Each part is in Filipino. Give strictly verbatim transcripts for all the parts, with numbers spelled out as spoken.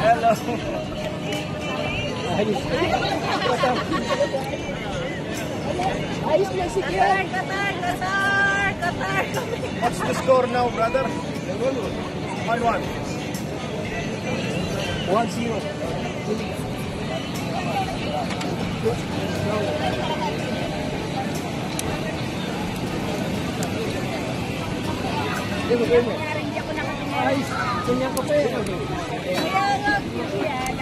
Hello. Ayos lang si Qatar, Qatar, Qatar, Qatar. What's the score now, brother? one one. one zero. Hindi ako nakatingin. Ay, ganyan ka pa eh. Kaya nga, yan,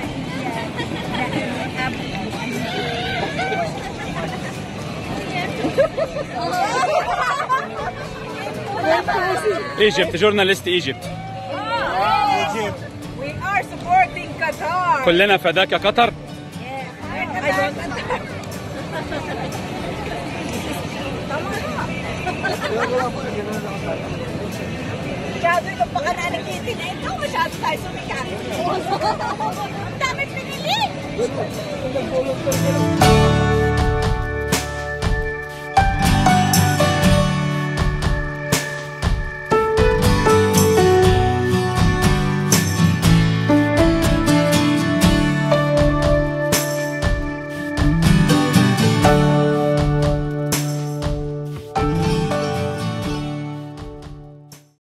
Egypt, journalist Egypt. Egypt. We are supporting Qatar. كلنا فداك يا قطر. Yeah. I don't Masyado yung baka na nagtitin na ito, masyado tayo sumikat. Ang dami pinili!